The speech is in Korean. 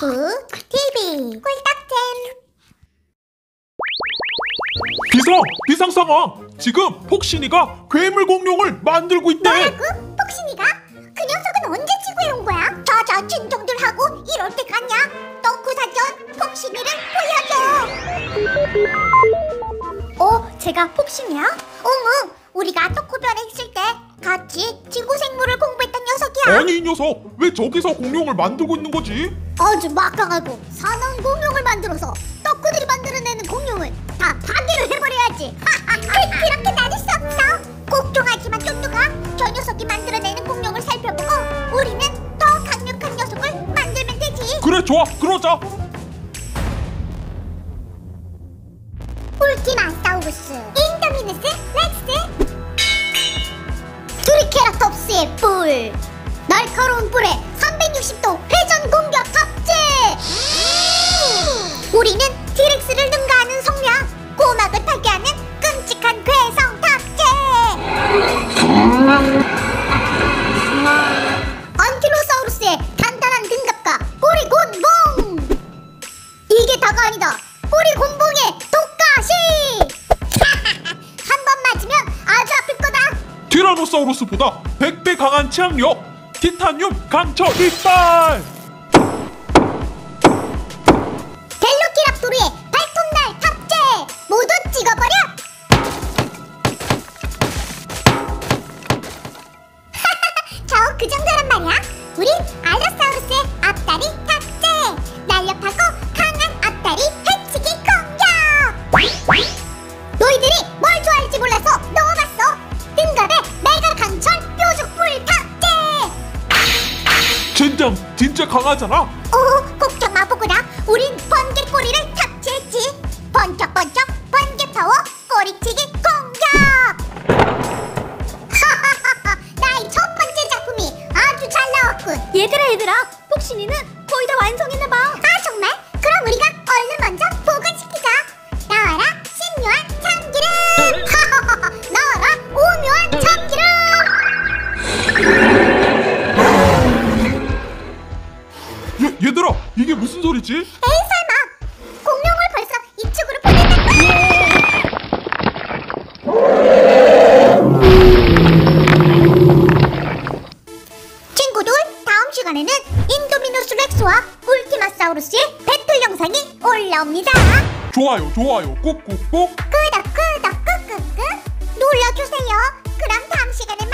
굿 TV 꿀딱잼. 비상 상황! 지금 폭신이가 괴물 공룡을 만들고 있대! 뭐라고? 폭신이가? 그 녀석은 언제 지구에 온 거야? 자자 진정들 하고 이럴 때 갔냐? 덕후사전 폭신이를 보여줘! 제가 폭신이야? 응, 우리가 덕후변에 있을 때 같이 지구생물을 공부했던 녀석이야. 아니 이 녀석! 왜 저기서 공룡을 만들고 있는 거지? 아주 막강하고 사나운 공룡을 만들어서 덕후들이 만들어내는 공룡을 다 파괴를 해버려야지. 그렇게 나눌 수 없어. 걱정하지마 쫀쫀아. 저 녀석이 만들어내는 공룡을 살펴보고 우리는 더 강력한 녀석을 만들면 되지. 그래 좋아 그러자! 울티마사우루스 인도미누스 렉스. 트리케라톱스의 뿔. 날카로운 뿔에 360도 회전 공격 탑재. 우리는 티렉스를 능가하는 성량, 고막을 타개하는 끔찍한 괴성 탑재. 안틸로사우루스의 단단한 등갑과 꼬리 곤봉. 이게 다가 아니다. 꼬리 곤봉의 독가시. 한 번 맞으면 아주 아플 거다. 티라노사우루스보다 100배 강한 치악력! 티타늄 강철 이빨! 벨로키랍토르의 발톱날 탑재. 모두 찍어버려. 겨우 그 정도란 말이야. 우린 알로사우루스의 앞다리 탑재. 날렵하고 강한 앞다리 해치기 공격. 너희들이 뭘 좋아할지 몰라서 넣어봤어. 등갑에 메가 강철 뾰족뿔 탑재. 진짜 강하잖아! 걱정 마보구나. 우린 번개 꼬리를 탑재했지. 번쩍번쩍 번개 파워 꼬리치기 공격. 나의 첫 번째 작품이 아주 잘 나왔군. 얘들아 폭신이는 거의 다 완성했나봐. 아 정말? 그럼 우리가 얼른 먼저 보관시키자. 나와라 신묘한 참기름. 나와라 오묘한 참기름. 얘들아 이게 무슨 소리지? 에이 설마 공룡을 벌써 이쪽으로 보냈단 말이야? 친구들, 다음 시간에는 인도미누스 렉스와 울티마사우루스의 배틀 영상이 올라옵니다. 좋아요 꾹꾹꾹 끄덕 끄덕 끄끄끄 눌러주세요. 그럼 다음 시간에